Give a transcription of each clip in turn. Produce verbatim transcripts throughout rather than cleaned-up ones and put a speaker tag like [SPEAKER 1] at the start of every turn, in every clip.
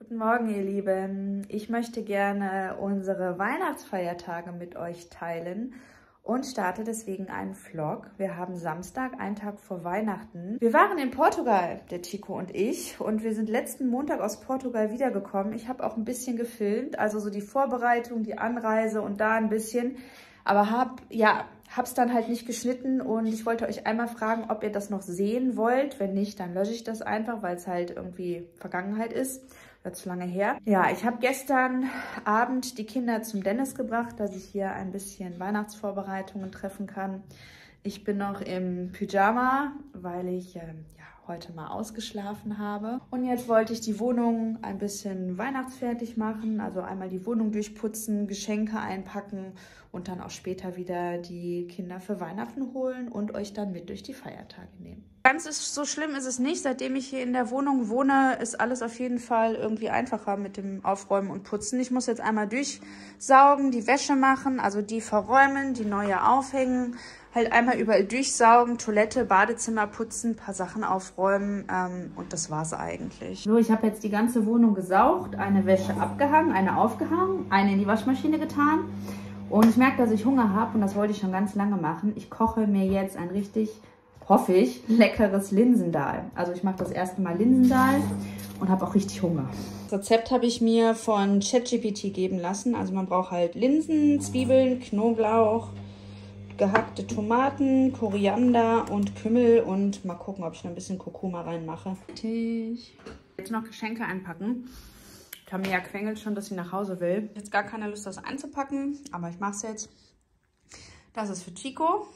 [SPEAKER 1] Guten Morgen, ihr Lieben. Ich möchte gerne unsere Weihnachtsfeiertage mit euch teilen und starte deswegen einen Vlog. Wir haben Samstag, einen Tag vor Weihnachten. Wir waren in Portugal, der Chico und ich, und wir sind letzten Montag aus Portugal wiedergekommen. Ich habe auch ein bisschen gefilmt, also so die Vorbereitung, die Anreise und da ein bisschen, aber hab, ja, hab's dann halt nicht geschnitten und ich wollte euch einmal fragen, ob ihr das noch sehen wollt. Wenn nicht, dann lösche ich das einfach, weil es halt irgendwie Vergangenheit ist. Zu lange her. Ja, ich habe gestern Abend die Kinder zum Dennis gebracht, dass ich hier ein bisschen Weihnachtsvorbereitungen treffen kann. Ich bin noch im Pyjama, weil ich äh, ja, heute mal ausgeschlafen habe. Und jetzt wollte ich die Wohnung ein bisschen weihnachtsfertig machen, also einmal die Wohnung durchputzen, Geschenke einpacken und dann auch später wieder die Kinder für Weihnachten holen und euch dann mit durch die Feiertage nehmen. Ganz ist, so schlimm ist es nicht. Seitdem ich hier in der Wohnung wohne, ist alles auf jeden Fall irgendwie einfacher mit dem Aufräumen und Putzen. Ich muss jetzt einmal durchsaugen, die Wäsche machen, also die verräumen, die neue aufhängen, halt einmal überall durchsaugen, Toilette, Badezimmer putzen, ein paar Sachen aufräumen ähm, und das war's eigentlich. So, ich habe jetzt die ganze Wohnung gesaugt, eine Wäsche abgehangen, eine aufgehangen, eine in die Waschmaschine getan und ich merke, dass ich Hunger habe und das wollte ich schon ganz lange machen. Ich koche mir jetzt ein richtig, hoffe ich, leckeres Linsendahl. Also ich mache das erste Mal Linsendahl und habe auch richtig Hunger. Das Rezept habe ich mir von ChatGPT geben lassen. Also man braucht halt Linsen, Zwiebeln, Knoblauch, gehackte Tomaten, Koriander und Kümmel und mal gucken, ob ich noch ein bisschen Kurkuma reinmache. Jetzt noch Geschenke einpacken. Tamia quengelt schon, dass sie nach Hause will. Jetzt gar keine Lust, das einzupacken, aber ich mache es jetzt. Das ist für Chico.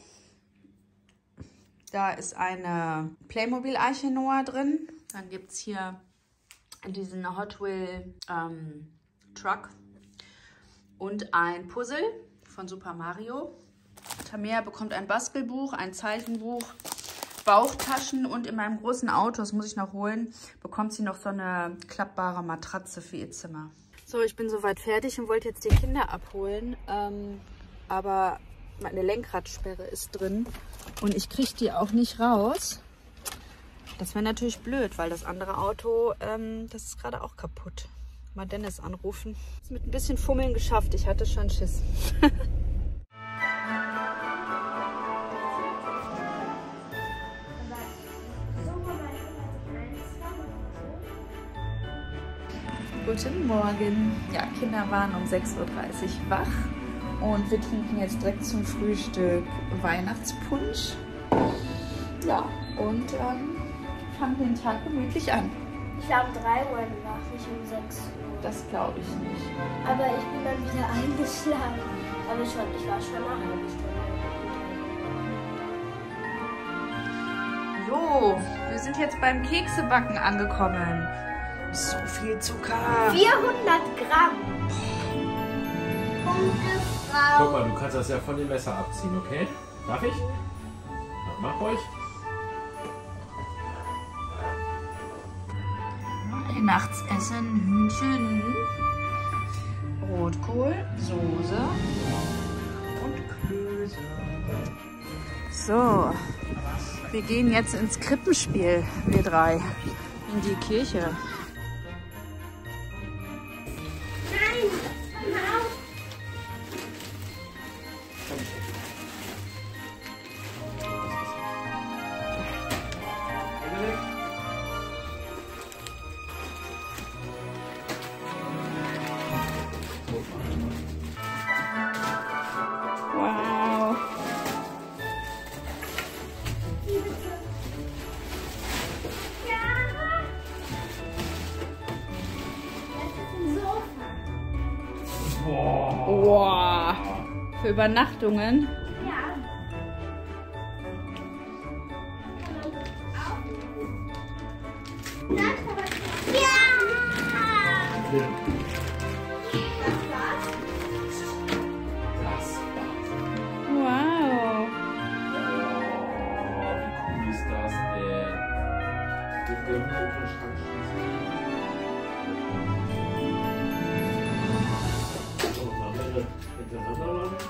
[SPEAKER 1] Da ist eine Playmobil-Arche Noah drin. Dann gibt es hier diesen Hot Wheel ähm, Truck und ein Puzzle von Super Mario. Tamea bekommt ein Bastelbuch, ein Zeichenbuch, Bauchtaschen und in meinem großen Auto, das muss ich noch holen, bekommt sie noch so eine klappbare Matratze für ihr Zimmer. So, ich bin soweit fertig und wollte jetzt die Kinder abholen, ähm, aber meine Lenkradsperre ist drin und ich kriege die auch nicht raus. Das wäre natürlich blöd, weil das andere Auto, ähm, das ist gerade auch kaputt. Mal Dennis anrufen. Ist mit ein bisschen Fummeln geschafft, ich hatte schon Schiss. Guten Morgen. Ja, Kinder waren um sechs Uhr dreißig wach und wir trinken jetzt direkt zum Frühstück Weihnachtspunsch. Ja, und ähm, fangen den Tag gemütlich an.
[SPEAKER 2] Ich war um drei Uhr wach, nicht um sechs Uhr.
[SPEAKER 1] Das glaube ich nicht.
[SPEAKER 2] Aber ich bin dann wieder eingeschlafen. Aber schon, ich war schon eine halbe Stunde.
[SPEAKER 1] So, wir sind jetzt beim Keksebacken angekommen. So viel Zucker.
[SPEAKER 2] vierhundert Gramm. Punkte, Frau.
[SPEAKER 3] Guck mal, du kannst das ja von dem Messer abziehen, okay? Darf ich? Na, mach ruhig.
[SPEAKER 1] Weihnachtsessen, Hühnchen, Rotkohl, Soße und Klöße. So, wir gehen jetzt ins Krippenspiel, wir drei, in die Kirche. Wow. Wow. Für Übernachtungen.
[SPEAKER 2] Ja. Ja.
[SPEAKER 1] Wow.
[SPEAKER 3] Wie ist das denn? Den wir mit dem Schrank schließen. So, machen wir hintereinander lang.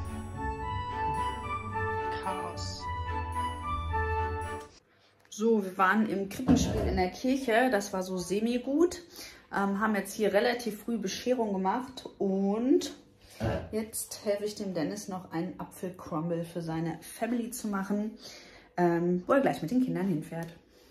[SPEAKER 1] Chaos. So, wir Wir waren im Krippenspiel in der Kirche, das war so semi-gut. Ähm, haben jetzt hier relativ früh Bescherung gemacht und jetzt helfe ich dem Dennis noch einen Apfelcrumble für seine Family zu machen, ähm, wo er gleich mit den Kindern hinfährt.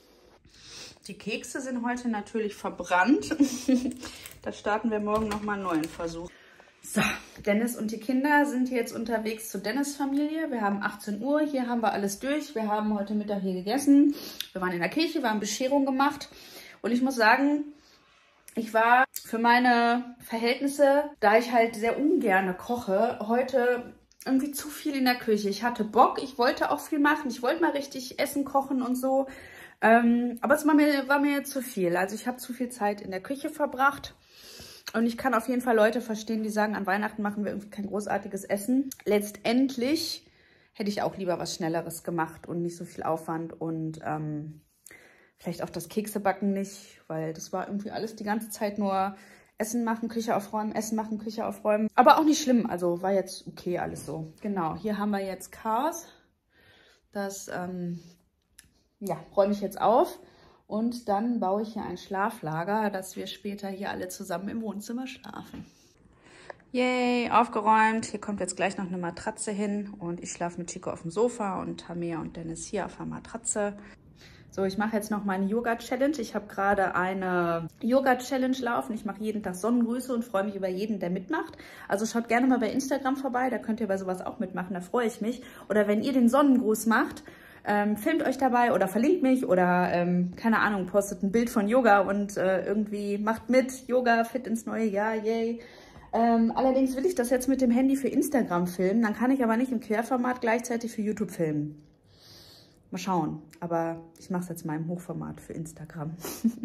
[SPEAKER 1] Die Kekse sind heute natürlich verbrannt. Da starten wir morgen nochmal einen neuen Versuch. So, Dennis und die Kinder sind jetzt unterwegs zur Dennis-Familie. Wir haben achtzehn Uhr, hier haben wir alles durch. Wir haben heute Mittag hier gegessen. Wir waren in der Kirche, wir haben Bescherung gemacht. Und ich muss sagen, ich war für meine Verhältnisse, da ich halt sehr ungern koche, heute irgendwie zu viel in der Küche. Ich hatte Bock, ich wollte auch viel machen. Ich wollte mal richtig essen, kochen und so. Ähm, aber es war mir, war mir zu viel. Also ich habe zu viel Zeit in der Küche verbracht. Und ich kann auf jeden Fall Leute verstehen, die sagen, an Weihnachten machen wir irgendwie kein großartiges Essen. Letztendlich hätte ich auch lieber was Schnelleres gemacht und nicht so viel Aufwand. Und ähm, vielleicht auch das Keksebacken nicht, weil das war irgendwie alles die ganze Zeit nur Essen machen, Küche aufräumen, Essen machen, Küche aufräumen. Aber auch nicht schlimm, also war jetzt okay alles so. Genau, hier haben wir jetzt Chaos. Das ähm, ja, räume ich jetzt auf und dann baue ich hier ein Schlaflager, dass wir später hier alle zusammen im Wohnzimmer schlafen. Yay, aufgeräumt. Hier kommt jetzt gleich noch eine Matratze hin und ich schlafe mit Chico auf dem Sofa und Tamea und Dennis hier auf der Matratze. So, ich mache jetzt noch meine Yoga-Challenge. Ich habe gerade eine Yoga-Challenge laufen. Ich mache jeden Tag Sonnengrüße und freue mich über jeden, der mitmacht. Also schaut gerne mal bei Instagram vorbei, da könnt ihr bei sowas auch mitmachen, da freue ich mich. Oder wenn ihr den Sonnengruß macht, ähm, filmt euch dabei oder verlinkt mich oder, ähm, keine Ahnung, postet ein Bild von Yoga und äh, irgendwie macht mit. Yoga, fit ins neue Jahr, yay. Ähm, allerdings will ich das jetzt mit dem Handy für Instagram filmen, dann kann ich aber nicht im Querformat gleichzeitig für YouTube filmen. Mal schauen, aber ich mache es jetzt mal im Hochformat für Instagram.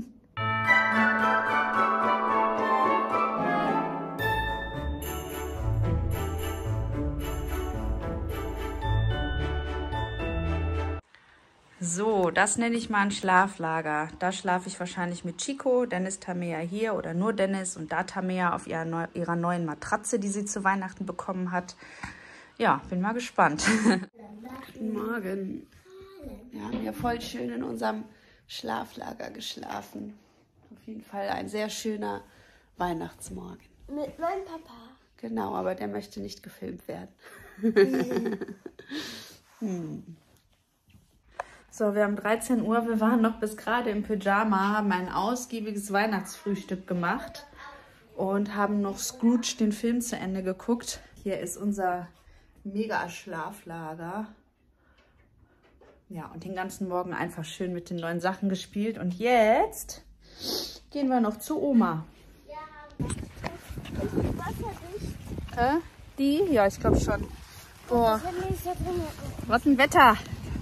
[SPEAKER 1] So, das nenne ich mal ein Schlaflager. Da schlafe ich wahrscheinlich mit Chico, Dennis, Tamea hier oder nur Dennis und da Tamea auf ihrer, neu ihrer neuen Matratze, die sie zu Weihnachten bekommen hat. Ja, bin mal gespannt. Guten Morgen. Wir haben hier voll schön in unserem Schlaflager geschlafen. Auf jeden Fall ein sehr schöner Weihnachtsmorgen.
[SPEAKER 2] Mit meinem Papa.
[SPEAKER 1] Genau, aber der möchte nicht gefilmt werden. hm. So, wir haben dreizehn Uhr, wir waren noch bis gerade im Pyjama, haben ein ausgiebiges Weihnachtsfrühstück gemacht und haben noch Scrooge den Film zu Ende geguckt. Hier ist unser Mega-Schlaflager. Ja, und den ganzen Morgen einfach schön mit den neuen Sachen gespielt. Und jetzt gehen wir noch zu Oma.
[SPEAKER 2] Ja, ist wasserdicht?
[SPEAKER 1] Äh, die? Ja, ich glaube schon. Boah, was ein Wetter.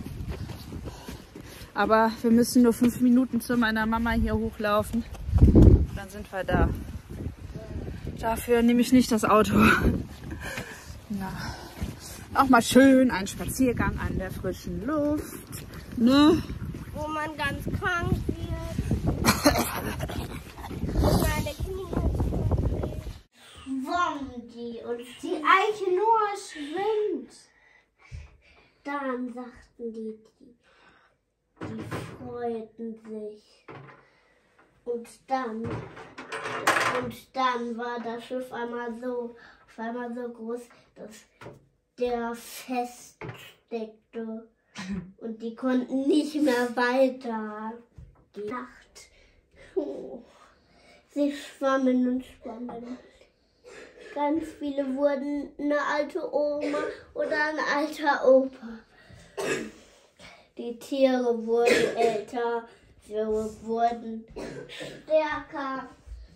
[SPEAKER 1] Aber wir müssen nur fünf Minuten zu meiner Mama hier hochlaufen. Dann sind wir da. Dafür nehme ich nicht das Auto. Ja. Auch mal schön ein Spaziergang an der frischen Luft. Ne?
[SPEAKER 2] Wo man ganz krank wird. Meine Knie schwommen die und die Eiche nur schwimmt. Dann sagten die, die, die freuten sich. Und dann, und dann war das Schiff einmal so, auf einmal so groß, dass der feststeckte und die konnten nicht mehr weiter. Die Nacht. Oh. Sie schwammen und schwammen. Ganz viele wurden eine alte Oma oder ein alter Opa. Die Tiere wurden älter, wir wurden stärker.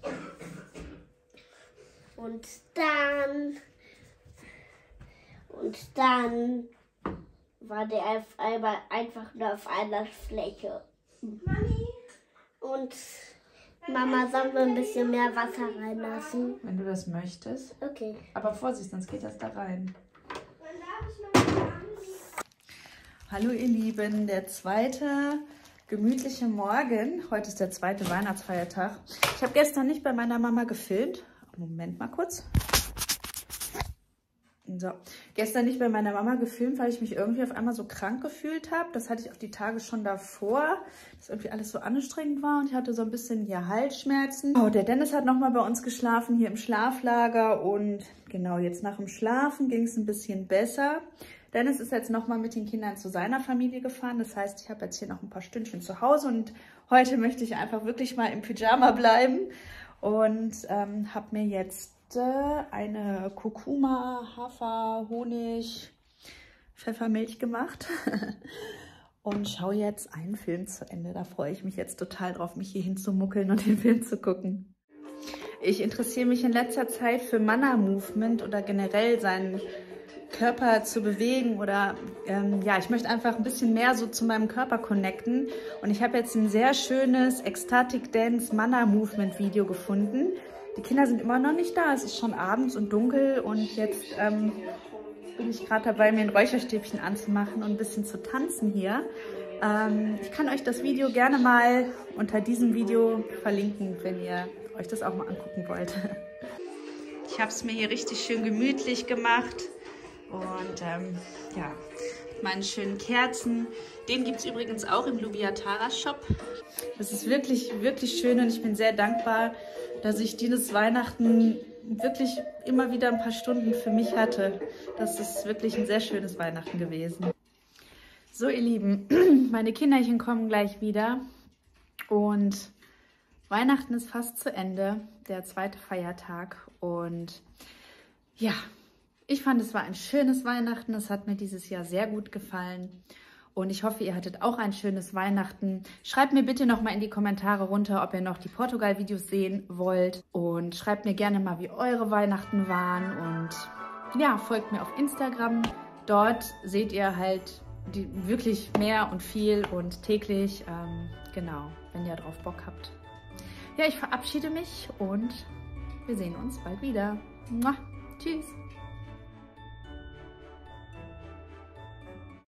[SPEAKER 2] Und dann Und dann war der auf einmal einfach nur auf einer Fläche. Mami. Und Mama, sollen wir ein bisschen mehr Wasser reinlassen?
[SPEAKER 1] Wenn du das möchtest.
[SPEAKER 2] Okay.
[SPEAKER 1] Aber Vorsicht, sonst geht das da rein. Hallo ihr Lieben, der zweite gemütliche Morgen. Heute ist der zweite Weihnachtsfeiertag. Ich habe gestern nicht bei meiner Mama gefilmt. Moment mal kurz. So, gestern nicht bei meiner Mama gefilmt, weil ich mich irgendwie auf einmal so krank gefühlt habe. Das hatte ich auch die Tage schon davor, dass irgendwie alles so anstrengend war und ich hatte so ein bisschen hier Halsschmerzen. Oh, der Dennis hat nochmal bei uns geschlafen, hier im Schlaflager und genau, jetzt nach dem Schlafen ging es ein bisschen besser. Dennis ist jetzt nochmal mit den Kindern zu seiner Familie gefahren. Das heißt, ich habe jetzt hier noch ein paar Stündchen zu Hause und heute möchte ich einfach wirklich mal im Pyjama bleiben und ähm, habe mir jetzt eine Kurkuma, Hafer, Honig, Pfeffermilch gemacht und schaue jetzt einen Film zu Ende. Da freue ich mich jetzt total drauf, mich hier hinzumuckeln und den Film zu gucken. Ich interessiere mich in letzter Zeit für Mana Movement oder generell seinen Körper zu bewegen oder ähm, ja, ich möchte einfach ein bisschen mehr so zu meinem Körper connecten und ich habe jetzt ein sehr schönes Ecstatic Dance Mana Movement Video gefunden. Die Kinder sind immer noch nicht da, es ist schon abends und dunkel und jetzt ähm, bin ich gerade dabei, mir ein Räucherstäbchen anzumachen und ein bisschen zu tanzen hier. Ähm, ich kann euch das Video gerne mal unter diesem Video verlinken, wenn ihr euch das auch mal angucken wollt. Ich habe es mir hier richtig schön gemütlich gemacht und ähm, ja, meine schönen Kerzen. Den gibt es übrigens auch im Lubiatara Shop. Das ist wirklich, wirklich schön und ich bin sehr dankbar, dass ich dieses Weihnachten wirklich immer wieder ein paar Stunden für mich hatte. Das ist wirklich ein sehr schönes Weihnachten gewesen. So, ihr Lieben, meine Kinderchen kommen gleich wieder und Weihnachten ist fast zu Ende, der zweite Feiertag und ja, ich fand, es war ein schönes Weihnachten. Es hat mir dieses Jahr sehr gut gefallen. Und ich hoffe, ihr hattet auch ein schönes Weihnachten. Schreibt mir bitte nochmal in die Kommentare runter, ob ihr noch die Portugal-Videos sehen wollt. Und schreibt mir gerne mal, wie eure Weihnachten waren. Und ja, folgt mir auf Instagram. Dort seht ihr halt die, wirklich mehr und viel und täglich. Ähm, genau, wenn ihr drauf Bock habt. Ja, ich verabschiede mich und wir sehen uns bald wieder. Mua. Tschüss.